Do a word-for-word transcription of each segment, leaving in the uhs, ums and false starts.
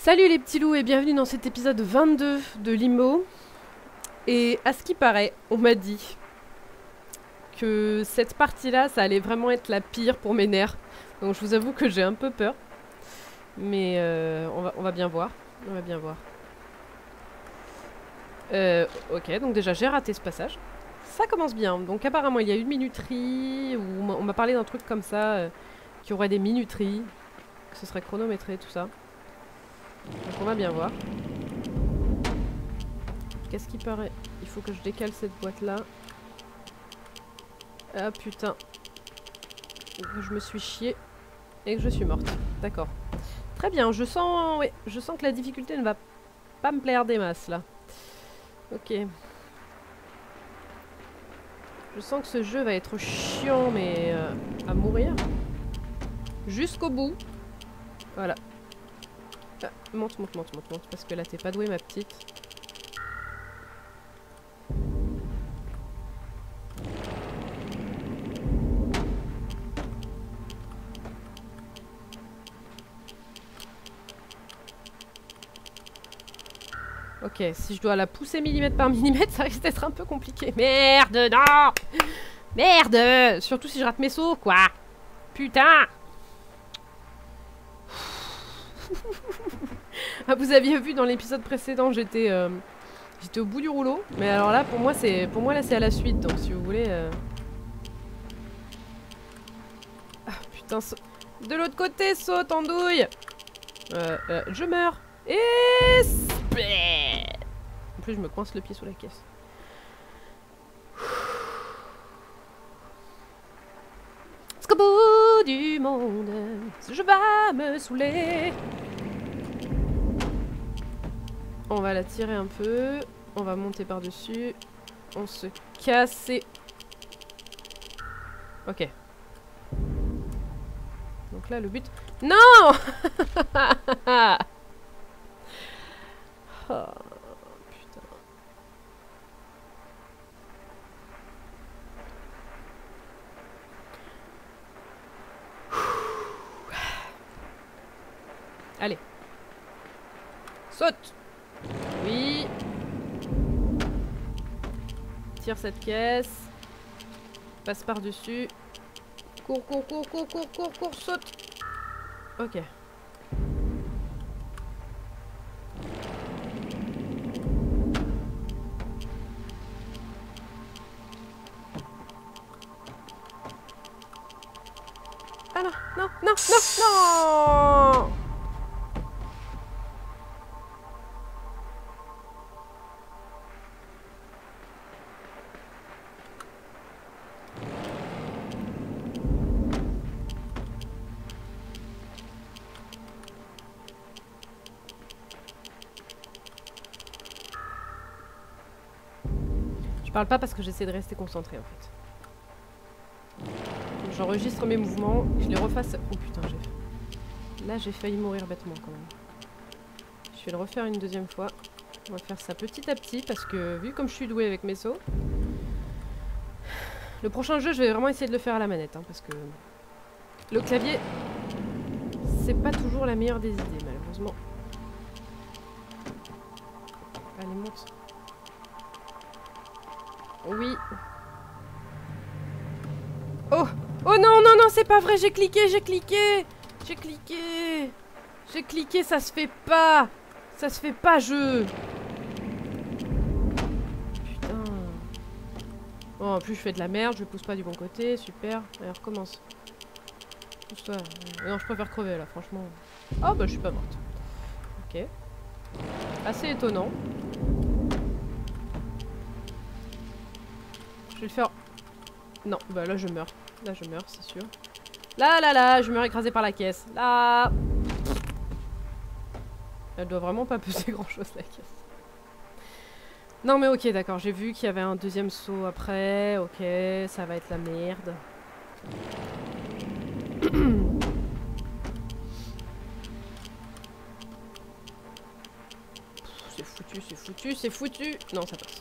Salut les petits loups et bienvenue dans cet épisode vingt-deux de Limbo. Et à ce qui paraît, on m'a dit que cette partie-là, ça allait vraiment être la pire pour mes nerfs. Donc je vous avoue que j'ai un peu peur. Mais euh, on, va, on va bien voir. On va bien voir. Euh, ok, donc déjà j'ai raté ce passage. Ça commence bien. Donc apparemment il y a une minuterie, ou on m'a parlé d'un truc comme ça, euh, qui aurait des minuteries, que ce serait chronométré, tout ça. Donc on va bien voir. Qu'est-ce qui paraît? Il faut que je décale cette boîte là. Ah putain. Je me suis chiée et que je suis morte. D'accord. Très bien, je sens, ouais, je sens que la difficulté ne va pas me plaire des masses là. Ok. Je sens que ce jeu va être chiant mais euh, à mourir. Jusqu'au bout. Voilà. Ah, monte, monte, monte, monte, monte, parce que là t'es pas douée ma petite. Ok, si je dois la pousser millimètre par millimètre, ça risque d'être un peu compliqué. Merde, non! Merde! Surtout si je rate mes sauts, quoi! Putain! Ah, vous aviez vu dans l'épisode précédent, j'étais euh, j'étais au bout du rouleau. Mais alors là, pour moi, c'est pour moi là, c'est à la suite. Donc si vous voulez... Euh... Ah, putain, sa... de l'autre côté, saute, andouille! Euh, euh, je meurs. Et... En plus, je me coince le pied sous la caisse. Jusqu'au bout du monde, je vais me saouler. On va la tirer un peu. On va monter par-dessus. On se casse et... Ok. Donc là, le but... Non! Oh, putain. Allez. Saute! Oui. Tire cette caisse. Passe par-dessus. Cours, cours, cours, cours, cours, cours, cours, saute! Ok. Ah non, non, non, non, non! Je parle pas parce que j'essaie de rester concentrée en fait. J'enregistre mes mouvements, je les refasse... Oh putain, j'ai... Là j'ai failli mourir bêtement quand même. Je vais le refaire une deuxième fois. On va faire ça petit à petit parce que vu comme je suis douée avec mes sauts... Le prochain jeu je vais vraiment essayer de le faire à la manette hein, parce que... Le clavier... C'est pas toujours la meilleure des idées malheureusement. Allez monte. Oui. Oh! Oh non, non, non, c'est pas vrai, j'ai cliqué, j'ai cliqué! J'ai cliqué! J'ai cliqué, ça se fait pas! Ça se fait pas, jeu! Putain. Oh, en plus, je fais de la merde, je pousse pas du bon côté, super. Allez, recommence. Pousse-toi. Non, je préfère crever, là, franchement. Oh, bah, je suis pas morte. Ok. Assez étonnant. Je vais le faire... Non, bah là je meurs. Là je meurs, c'est sûr. Là, là, là, je meurs écrasé par la caisse. Là. Elle doit vraiment pas peser grand chose la caisse. Non mais ok, d'accord, j'ai vu qu'il y avait un deuxième saut après. Ok, ça va être la merde. C'est foutu, c'est foutu, c'est foutu. Non, ça passe.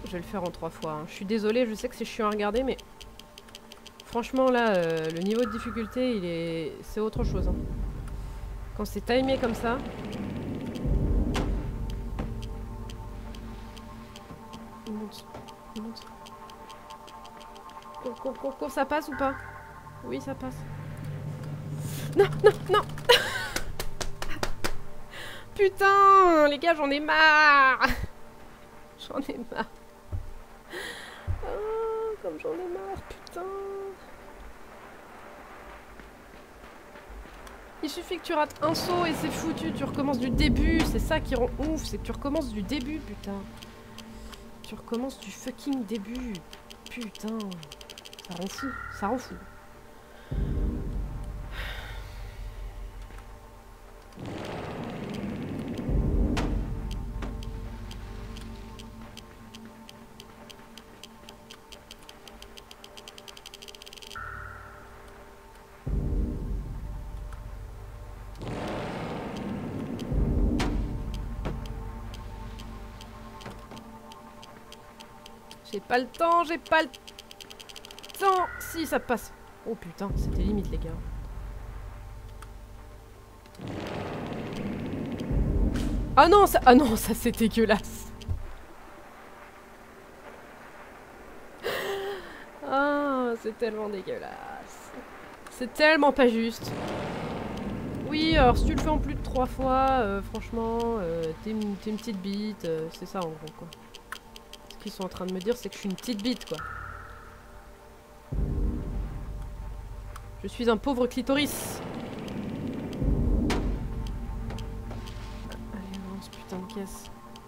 je vais le faire en trois fois. Hein. Je suis désolée, je sais que c'est chiant à regarder, mais... Franchement, là, euh, le niveau de difficulté, il est... C'est autre chose. Hein. Quand c'est timé comme ça... Il monte. Il monte. Cours, cours, cours, cours, ça passe ou pas? Oui, ça passe. Non, non, non. Putain, les gars, j'en ai marre. J'en ai marre. Oh, comme j'en ai marre, putain. Il suffit que tu rates un saut et c'est foutu, tu recommences du début. C'est ça qui rend ouf, c'est que tu recommences du début, putain. Tu recommences du fucking début. Putain. Ça rend fou, ça rend fou. J'ai pas le temps, j'ai pas le temps. Si, ça passe. Oh putain, c'était limite, les gars. Ah non, ça, ah non, ça c'est dégueulasse. Ah, c'est tellement dégueulasse. C'est tellement pas juste. Oui, alors si tu le fais en plus de trois fois, euh, franchement, euh, t'es une, t'es une petite bite, euh, c'est ça en gros quoi. Ce qu'ils sont en train de me dire, c'est que je suis une petite bite quoi. Je suis un pauvre clitoris. Allez, on lance putain de caisse.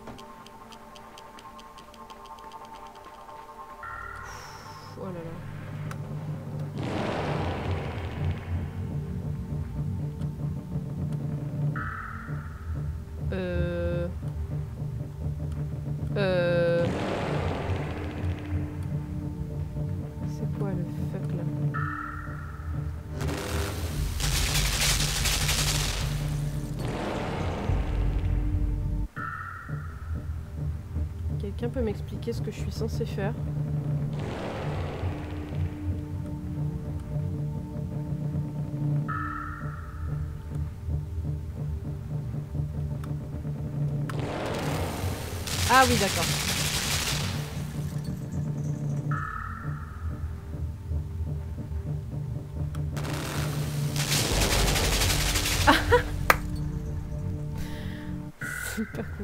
Oh là là. Euh... Euh... C'est quoi le fuck là? Quelqu'un peut m'expliquer ce que je suis censée faire? Ah oui, d'accord. C'est pas cool.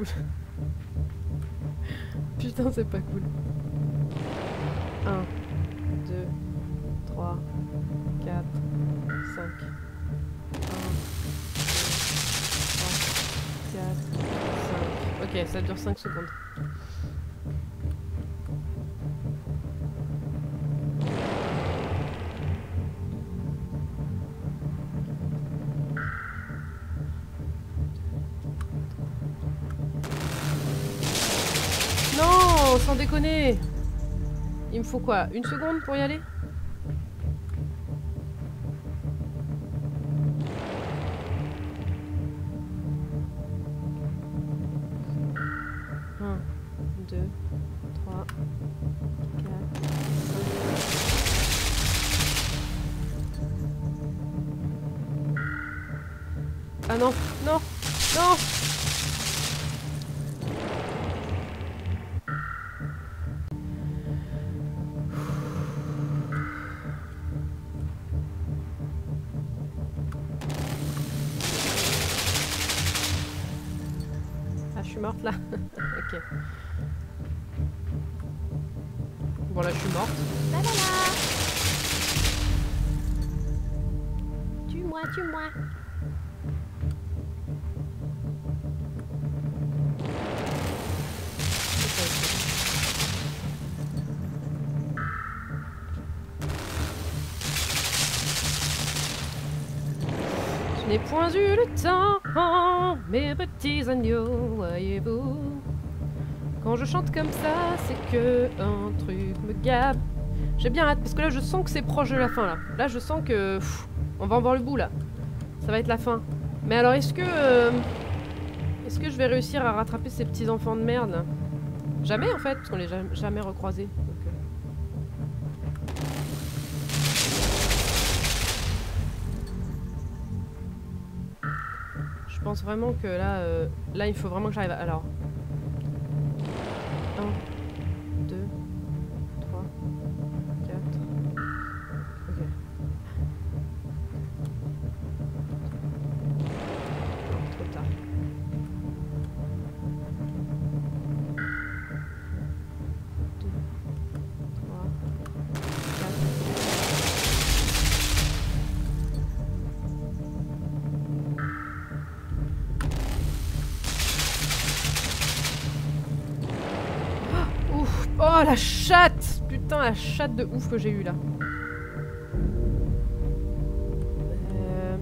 Putain, c'est pas cool. un, deux, trois, quatre, cinq. un, deux, trois, quatre, cinq. Ok, ça dure cinq secondes. Non, sans déconner. Il me faut quoi? Une seconde pour y aller? un, deux, trois, quatre, cinq. Ah non, non, non! Morte là. Ok. Bon là je suis morte. La la la. Tue-moi, tue-moi. Je n'ai point eu le temps, mes petits agneaux, voyez-vous. Quand je chante comme ça, c'est que un truc me gave. J'ai bien hâte, parce que là je sens que c'est proche de la fin là. Là je sens que... Pff, on va en voir le bout là. Ça va être la fin. Mais alors est-ce que... Euh, est-ce que je vais réussir à rattraper ces petits enfants de merde là? Jamais en fait, parce qu'on les a jamais recroisés. Donc, euh... Je pense vraiment que là, euh, là il faut vraiment que j'arrive à... Alors... un, deux, trois, quatre... Ok. Non, trop tard. deux, trois, quatre... Ouf. Oh la chatte! Putain la chatte de ouf que j'ai eu là. Euh...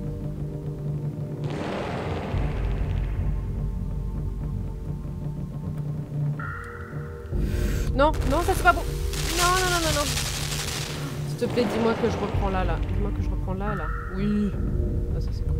Non, non ça c'est pas bon. Non, non, non, non, non. S'il te plaît dis-moi que je reprends là, là. Dis-moi que je reprends là, là. Oui. Ah ça c'est cool.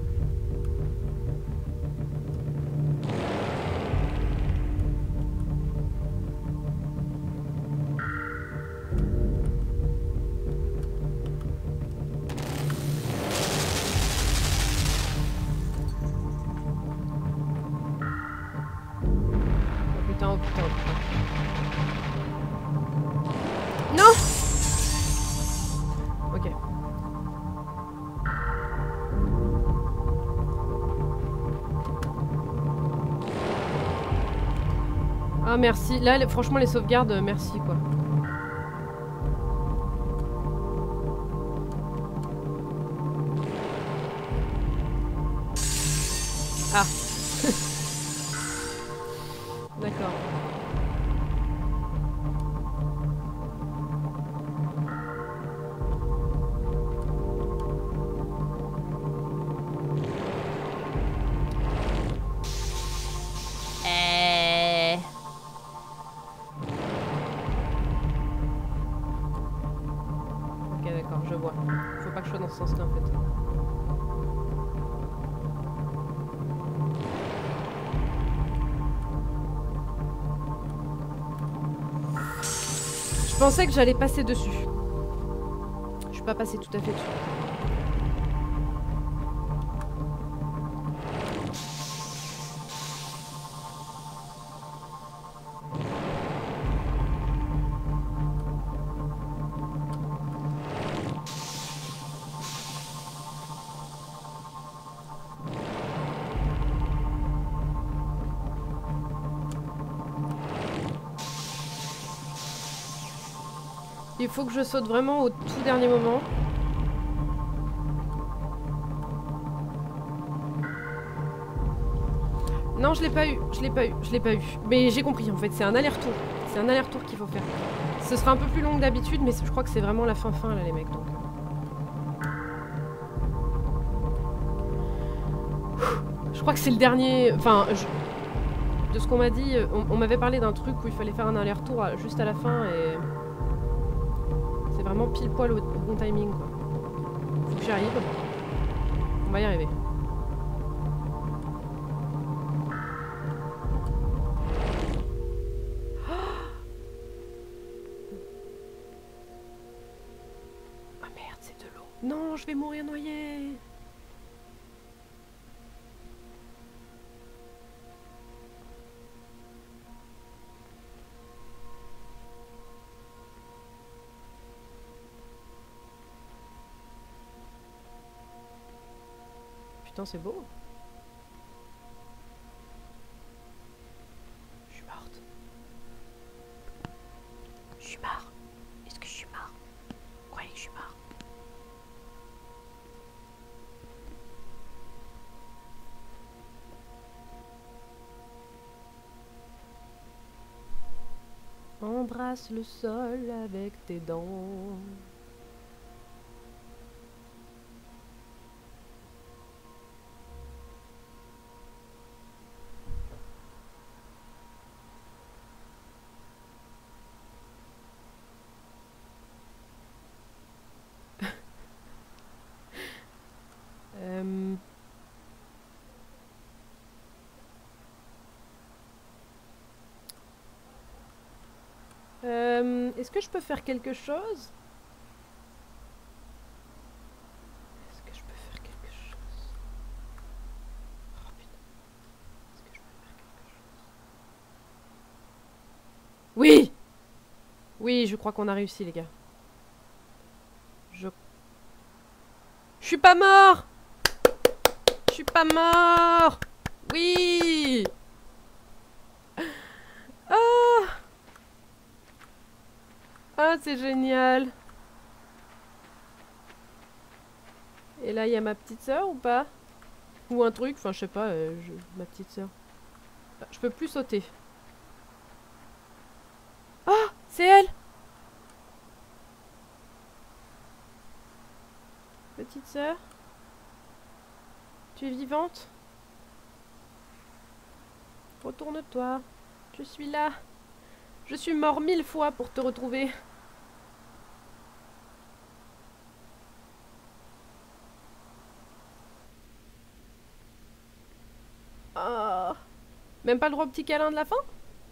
Oh putain, oh putain. Non! Ok. Ah merci. Là, les, franchement, les sauvegardes, euh, merci quoi. Ah. D'accord. Euh... Ok d'accord, je vois. Faut pas que je sois dans ce sens-là en fait. Je pensais que j'allais passer dessus. Je suis pas passée tout à fait dessus. Il faut que je saute vraiment au tout dernier moment. Non, je l'ai pas eu, je l'ai pas eu, je l'ai pas eu. Mais j'ai compris en fait, c'est un aller-retour. C'est un aller-retour qu'il faut faire. Ce sera un peu plus long que d'habitude, mais je crois que c'est vraiment la fin fin là les mecs. Donc. Je crois que c'est le dernier... Enfin, je... de ce qu'on m'a dit, on, on m'avait parlé d'un truc où il fallait faire un aller-retour juste à la fin et... C'est vraiment pile poil au, au bon timing quoi. Faut que j'y arrive. On va y arriver. Ah merde, c'est de l'eau. Non, je vais mourir noyée. Putain, c'est beau. Je suis morte. Je suis mort. Est-ce que je suis mort? Vous croyez que je suis mort? Embrasse le sol avec tes dents. euh... Est-ce que je peux faire quelque chose? Est-ce que je peux faire quelque chose? Oh putain. Est-ce que je peux faire quelque chose? Oui! Oui, je crois qu'on a réussi, les gars. Je... Je suis pas mort! Je suis pas mort! Oui! Ah! Ah, c'est génial! Et là, il y a ma petite sœur ou pas? Ou un truc, enfin, je sais pas, euh, je... ma petite sœur. Ah, je peux plus sauter. Ah! C'est elle! Petite sœur? Tu es vivante? Retourne-toi. Je suis là. Je suis mort mille fois pour te retrouver. Oh. Même pas le droit au petit câlin de la fin?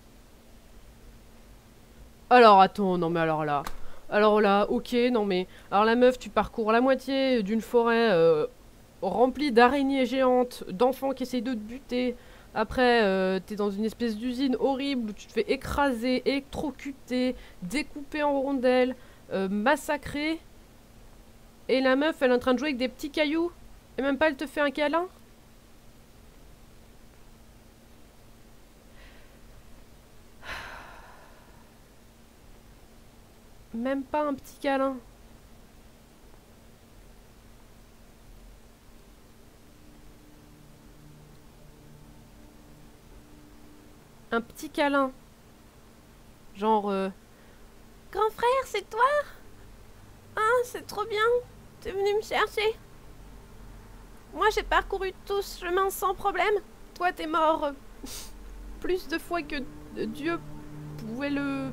Alors attends, non mais alors là... Alors là, ok, non mais... Alors la meuf, tu parcours la moitié d'une forêt euh, remplie d'araignées géantes, d'enfants qui essayent de te buter. Après, euh, t'es dans une espèce d'usine horrible où tu te fais écraser, électrocuter, découper en rondelles, euh, massacrer. Et la meuf, elle est en train de jouer avec des petits cailloux. Et même pas elle te fait un câlin. Même pas un petit câlin. Un petit câlin. Genre... Euh... Grand frère, c'est toi? Ah, c'est trop bien. T'es venu me chercher. Moi, j'ai parcouru tout ce chemin sans problème. Toi, t'es mort... Euh, plus de fois que Dieu pouvait le...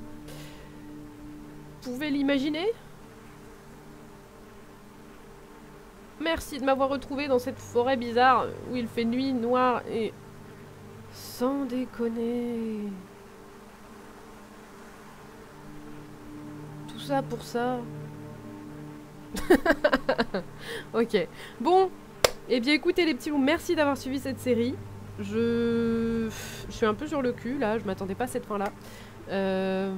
pouvait l'imaginer. Merci de m'avoir retrouvé dans cette forêt bizarre où il fait nuit, noir et... Sans déconner. Tout ça pour ça. Ok. Bon. Eh bien écoutez les petits loups, merci d'avoir suivi cette série. Je... Je suis un peu sur le cul là, je m'attendais pas à cette fin là. Euh...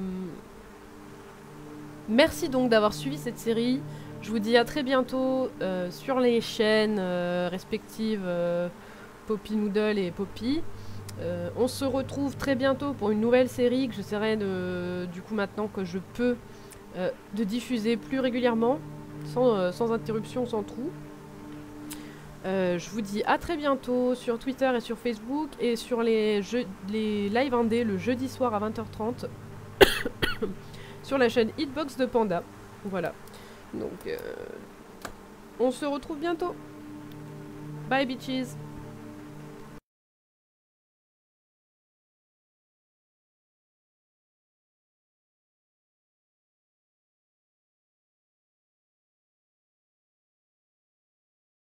Merci donc d'avoir suivi cette série. Je vous dis à très bientôt euh, sur les chaînes euh, respectives euh, Poppy Noodle et Poppy. Euh, on se retrouve très bientôt pour une nouvelle série que j'essaierai de, du coup maintenant que je peux, euh, de diffuser plus régulièrement, sans, euh, sans interruption, sans trou. Euh, je vous dis à très bientôt sur Twitter et sur Facebook et sur les, jeux, les live indés le jeudi soir à vingt heures trente sur la chaîne Hitbox de Panda. Voilà. Donc, euh, on se retrouve bientôt. Bye bitches.